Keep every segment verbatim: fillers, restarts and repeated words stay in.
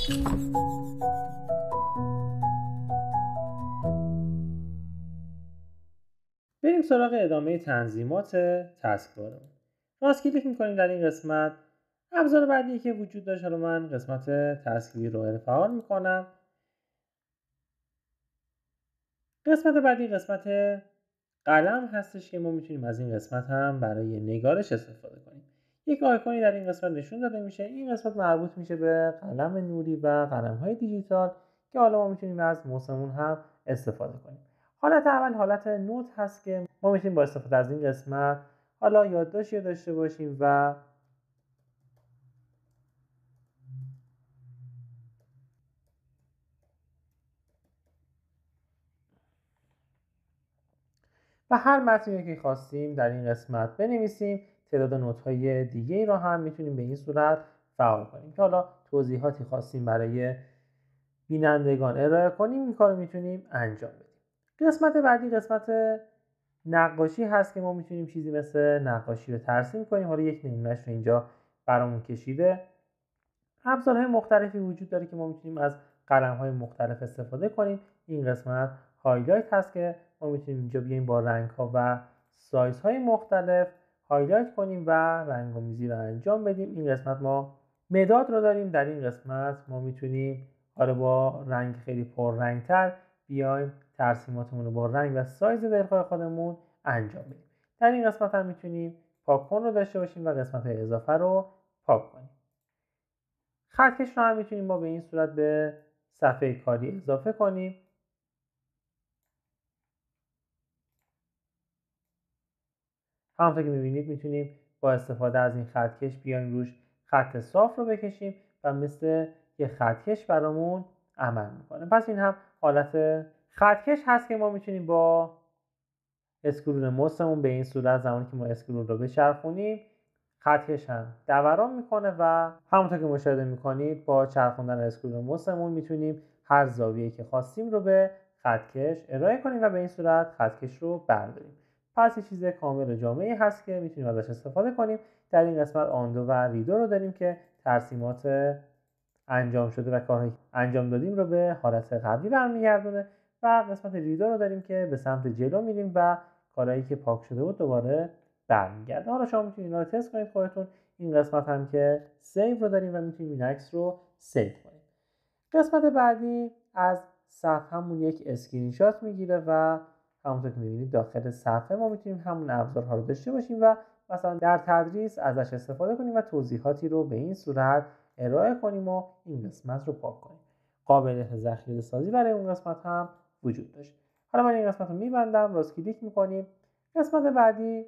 بریم سراغ ادامه تنظیمات تسک بارمون. راست کلیک میکنیم در این قسمت. ابزار بعدی که وجود داشت، حالا من قسمت تسک رو فعال میکنم. قسمت بعدی قسمت قلم هستش که ما میتونیم از این قسمت هم برای نگارش استفاده کنیم. یک آیکونی در این قسمت نشون داده میشه. این قسمت مربوط میشه به قلم نوری و قلم‌های دیجیتال که حالا ما میتونیم از موسمون هم استفاده کنیم. حالت اول حالت نوت هست که ما میتونیم با استفاده از این قسمت حالا یادداشتی داشته باشیم و و هر متنی که خواستیم در این قسمت بنویسیم. تعداد نوت‌های دیگه‌ای رو هم میتونیم به این صورت فعال کنیم که حالا توضیحاتی خواستیم برای بینندگان ارائه کنیم، این کارو میتونیم انجام بدیم. قسمت بعدی قسمت نقاشی هست که ما میتونیم چیزی مثل نقاشی رو ترسیم کنیم. حالا یک نمونهش رو اینجا برامون کشیده. ابزارهای مختلفی وجود داره که ما میتونیم از قلم‌های مختلف استفاده کنیم. این قسمت هایلایت هست که ما میتونیم اینجا بیایم با رنگ‌ها و سایزهای مختلف هایلایت کنیم و رنگ‌آمیزی رو انجام بدیم. این قسمت ما مداد رو داریم. در این قسمت ما میتونیم آره با رنگ خیلی پررنگ‌تر بیایم ترسیماتمون رو با رنگ و سایز دلخواه خودمون انجام بدیم. در این قسمت هم میتونیم پاک کن رو داشته باشیم و قسمت‌های اضافه رو پاک کنیم. خطکش رو هم میتونیم ما به این صورت به صفحه کاری اضافه کنیم. همونطور که میبینید میتونیم با استفاده از این خطکش بیایم روش خط صاف رو بکشیم و مثل یه خطکش برامون عمل میکنه. پس این هم حالت خطکش هست که ما میتونیم با اسکرول موسمون به این صورت زمانی که ما اسکرول رو بچرخونیم خطکش هم دوران میکنه و همونطور که مشاهده میکنید با چرخوندن اسکرول موسمون میتونیم هر زاویه‌ای که خواستیم رو به خطکش ارائه کنیم و به این صورت خطکش رو برداریم. پس این چیز کامل و جامعی هست که میتونیم ازش استفاده کنیم. در این قسمت آندو و ریدو رو داریم که ترسیمات انجام شده و کارهایی انجام دادیم رو به حالت قبلی برمیگردونه و قسمت ریدو رو داریم که به سمت جلو میریم و کارهایی که پاک شده بود دوباره برمیگرده. حالا شما میتونید اینا رو تست کنید خودتون. این قسمت هم که سیو رو داریم و میتونید این عکس رو سیو کنید. قسمت بعدی از صفحه‌مون یک اسکرین شات میگیره و همونطور که میبینید داخل صفحه ما میتونیم همون ابزارها رو داشته باشیم و مثلا در تدریس ازش استفاده کنیم و توضیحاتی رو به این صورت ارائه کنیم و این قسمت رو پاک کنیم. قابلیت ذخیره سازی برای اون قسمت هم وجود داشت. حالا من این قسمت رو میبندم، راست کلیک میکنیم. قسمت بعدی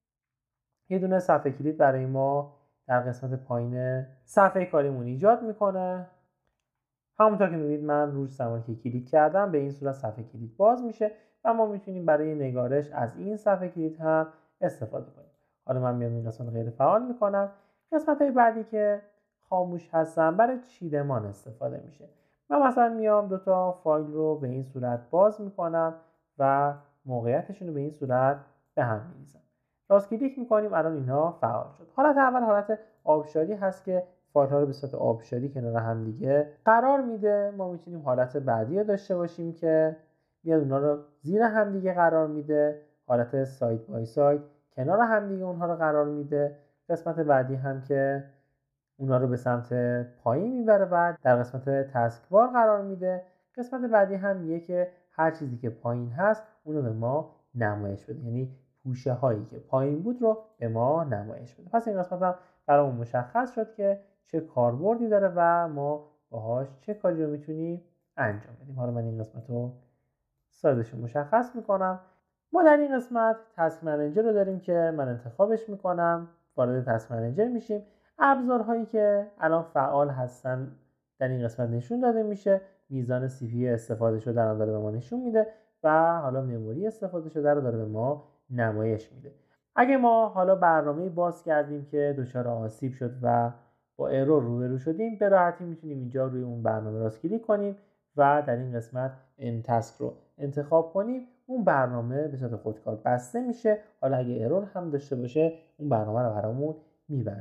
یه دونه صفحه کلید برای ما در قسمت پایین صفحه کاریمون ایجاد میکنه. همونطور که میبینید من روش زمانی که کلیک کردم به این صورت صفحه کلید باز میشه و ما میتونیم برای نگارش از این صفحه کلید هم استفاده کنیم. حالا من میام این قسمت غیر فعال میکنم. قسمت های بعدی که خاموش هستن برای چیدمان استفاده میشه. من مثلا میام دو تا فایل رو به این صورت باز میکنم و موقعیتشون رو به این صورت به هم میریزم. راست کلیک میکنیم، الان اینها فعال شد. حالت اول حالت آبشاری هست که فایل ها رو به صورت آبشاری کنار هم دیگه قرار میده. ما میتونیم حالت بعدی رو داشته باشیم که میاد اونا رو زیر هم دیگه قرار میده. حالت ساید بای ساید کنار هم دیگه اونها رو قرار میده. قسمت بعدی هم که اونا رو به سمت پایین میبره و در قسمت تسک بار قرار میده. قسمت بعدی هم میگه که هر چیزی که پایین هست اونو به ما نمایش بده، یعنی پوشه هایی که پایین بود رو به ما نمایش بده. پس این قسمت هم برامون مشخص شد که چه کاربردی داره و ما باهاش چه کاری رو میتونیم انجام بدیم. حالا من این قسمت رو سایزش رو مشخص میکنم. ما در این قسمت تسک منیجر رو داریم که من انتخابش میکنم، وارد تسک منیجر میشیم. ابزارهایی که الان فعال هستن در این قسمت نشون داده میشه. میزان سی پی یو استفاده شده رو داره به ما نشون میده و حالا مموری استفاده شده رو داره به ما نمایش میده. اگه ما حالا برنامه باز کردیم که دچار آسیب شد و با ارور روبرو شدیم، به راحتی میتونیم اینجا روی اون برنامه راست کلیک کنیم و در این قسمت این تسک رو انتخاب کنیم. اون برنامه به صورت خودکار بسته میشه. حالا اگه ارور هم داشته باشه اون برنامه رو برامون میبنده.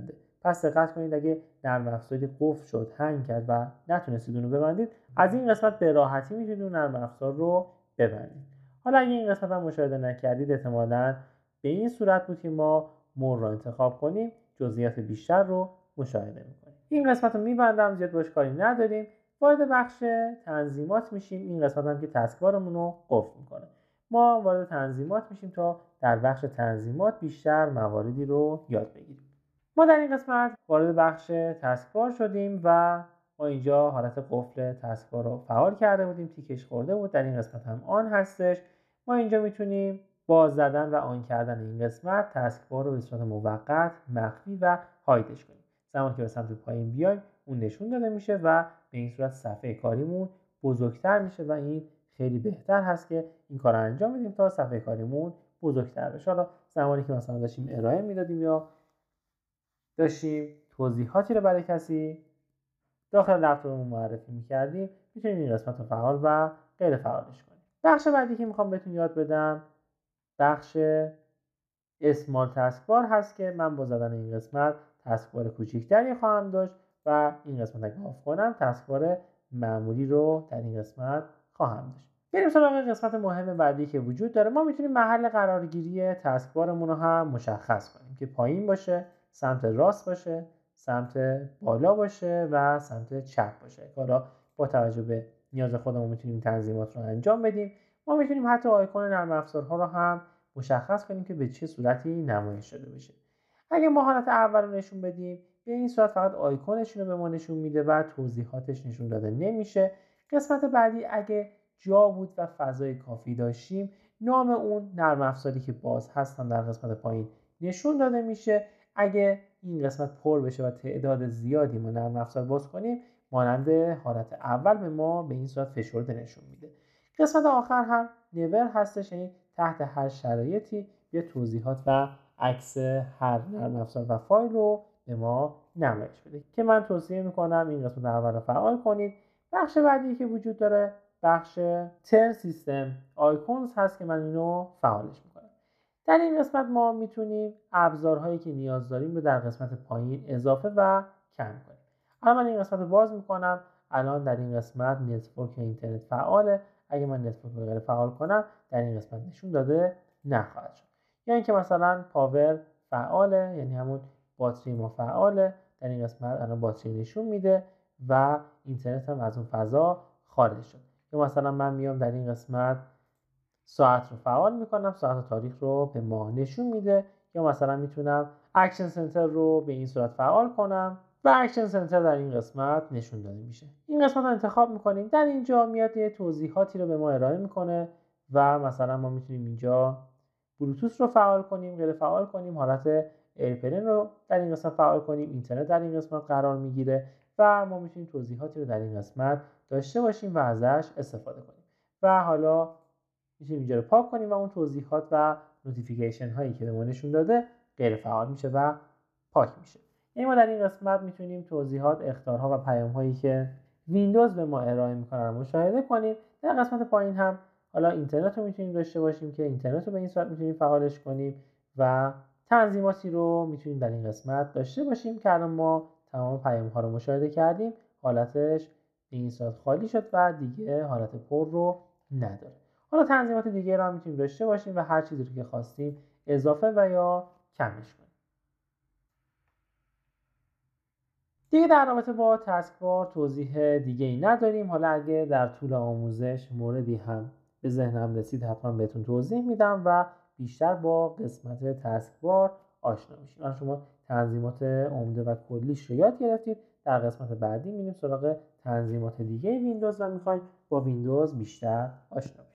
پس دقت کنید اگه نرم افزاری قفل شد، هنگ کرد و نتونستید اون رو ببندید، از این قسمت به راحتی میتونید اون نرم افزار رو ببندید. حالا اگه این قسمت هم مشاهده نکردید، احتمالاً به این صورت بود که ما مور رو انتخاب کنیم، جزئیات بیشتر رو مشاهده میکنیم. این قسمت رو میبندم، زیاد باش کاری نداریم. وارد بخش تنظیمات میشیم. این قسمت هم که تسکبارمون رو قفل میکنه. ما وارد تنظیمات میشیم تا در بخش تنظیمات بیشتر مواردی رو یاد بگیریم. ما در این قسمت وارد بخش تسکبار شدیم و ما اینجا حالت قفل تسکبار رو فعال کرده بودیم، تیکش خورده بود. در این قسمت هم آن هستش. ما اینجا میتونیم با زدن و آن کردن این قسمت تسکبار رو به صورت موقت مخفی و هایدش کنیم. زمانی که به سمت پایین بیایم اون نشون داده میشه و به این صورت صفحه کاریمون بزرگتر میشه و این خیلی بهتر هست که این کار رو انجام بدیم تا صفحه کاریمون بزرگتر بشه. حالا زمانی که مثلا داشتیم ارائه میدادیم یا داشتیم توضیحاتی رو برای کسی داخل لپتاپمون معرفی میکردیم، میتونیم این قسمت رو فعال و غیر فعالش کنیم. بخش بعدی که میخوام بهتون یاد بدم بخش اسمال تسکبار هست که من با زدن این قسمت تسکبار کوچیکتری خواهم داشت و این قسمت اگه آف کنم تسکبار معمولی رو در این قسمت خواهم داشت. بریم سراغ قسمت مهم بعدی که وجود داره. ما میتونیم محل قرارگیری تسکبارمون رو هم مشخص کنیم که پایین باشه، سمت راست باشه، سمت بالا باشه و سمت چپ باشه. حالا با توجه به نیاز خودمون میتونیم تنظیمات رو انجام بدیم. ما میتونیم حتی آیکون نرم افزارها رو هم مشخص کنیم که به چه صورتی نمایش داده بشه. اگه ما حالت اول رو نشون بدیم، به این صورت فقط آیکونش رو به ما نشون میده و توضیحاتش نشون داده نمیشه. قسمت بعدی اگه جا بود و فضای کافی داشتیم، نام اون نرم افزاری که باز هست هم در قسمت پایین نشون داده میشه. اگه این قسمت پر بشه و تعداد زیادی ما نرم افزار باز کنیم، مانند حالت اول به ما به این صورت فشرده نشون میده. قسمت آخر هم نور هستش، یعنی تحت هر شرایطی یه توضیحات و عکس هر نرم افزار و فایل رو به ما نمایش بده که من توصیه میکنم این قسمت اول رو فعال کنید. بخش بعدی که وجود داره بخش تر سیستم آیکونز هست که من اینو فعالش میکنم. در این قسمت ما میتونیم ابزارهایی که نیاز داریم رو در قسمت پایین اضافه و کم کنیم. الان من این قسمت رو باز میکنم. الان در این قسمت نتورک اینترنت فعاله. اگه من نتورک رو غیر فعال کنم در این قسمت نشون داده نخواهد شد. یا اینکه مثلا پاور فعاله، یعنی همون باتری ما فعاله. در این قسمت الان باتری نشون میده و اینترنت هم از اون فضا خارج شد. یا مثلا من میام در این قسمت ساعت رو فعال میکنم، ساعت و تاریخ رو به ما نشون میده. یا مثلا میتونم اکشن سنتر رو به این صورت فعال کنم و اکشن سنتر در این قسمت نشون داده میشه. این قسمت رو انتخاب میکنیم. در اینجا میاد یه توضیحاتی رو به ما ارائه میکنه و مثلا ما میتونیم اینجا بلوتوث رو فعال کنیم، غیر فعال کنیم، حالت ایرپلن رو در این قسمت فعال کنیم، اینترنت در این قسمت قرار میگیره و ما میتونیم توضیحاتی رو در این قسمت داشته باشیم و ازش استفاده کنیم. و حالا میتونیم اینجا رو پاک کنیم و اون توضیحات و نوتیفیکیشن هایی که به ما نشون داده غیر فعال میشه و پاک میشه. یعنی ما در این قسمت میتونیم توضیحات، اخطارها و پیام هایی که ویندوز به ما ارائه میکنه رو مشاهده کنیم. در قسمت پایین هم حالا اینترنت رو میتونیم داشته باشیم که اینترنت رو به این صورت میتونیم فعالش کنیم و تنظیماتی رو میتونیم در این قسمت داشته باشیم که الان ما تمام پیام ها رو مشاهده کردیم. حالتش به این صورت خالی شد و دیگه حالت پر رو نداره. حالا تنظیمات دیگه رو هم میتونیم داشته باشیم و هر چیزی رو که خواستیم اضافه و یا کمش کنیم. دیگه در رابطه با تسکبار توضیح دیگه ای نداریم. حالا اگه در طول آموزش موردی هم به ذهنم رسید حتما بهتون توضیح میدم و بیشتر با قسمت تسکبار آشنا میشیم. الان شما تنظیمات عمده و کلیش رو یاد گرفتید. در قسمت بعدی میریم سراغ تنظیمات دیگه ویندوز و میخوایم با ویندوز بیشتر آشنا بشیم.